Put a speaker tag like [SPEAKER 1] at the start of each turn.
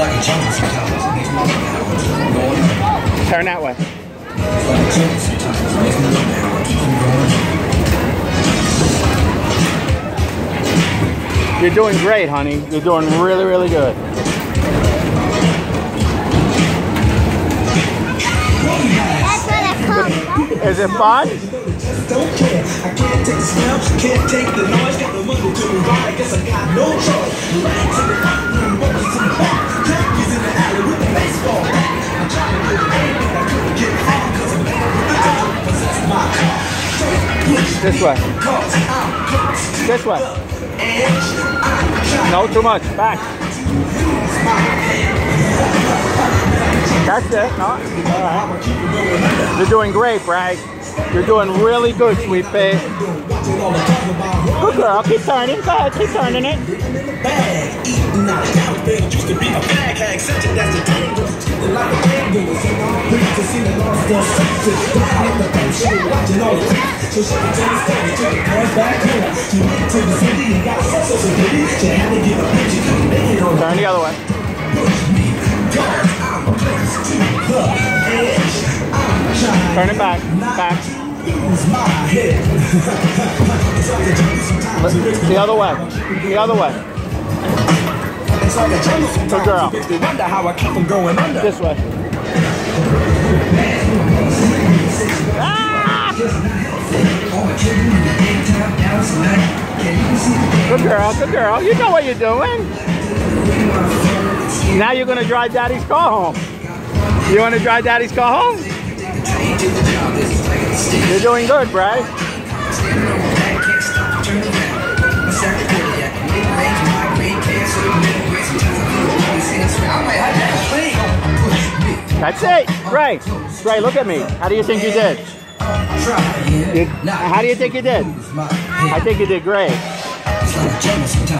[SPEAKER 1] Turn that way. You're doing great, honey. You're doing really, really good.
[SPEAKER 2] That's what I call it.
[SPEAKER 1] Is it fun?
[SPEAKER 3] Don't care. I can't take the smell, can't take the noise. Got the money to move on. I guess I got no choice. Right to the front, walking to the back. Junkies in the alley with the baseball bat. I'm trying to get away, but I couldn't get far because I'm down with the devil. Possess my car.
[SPEAKER 1] This way. This way. No, too much. Back. That's it. No. All right. You're doing great, Bragg. You're doing really good, sweet pea. Good girl. Keep turning. Go ahead. Keep turning it. Turn the other way. Turn it back. Back. The other way. The other way. Good girl. This way. Ah! Good girl. Good girl. You know what you're doing. Now you're going to drive Daddy's car home. You want to drive Daddy's car home? You're doing good, Bragg. That's it. Great. Great. Look at me. How do you think you did? How do you think you did? I think you did great.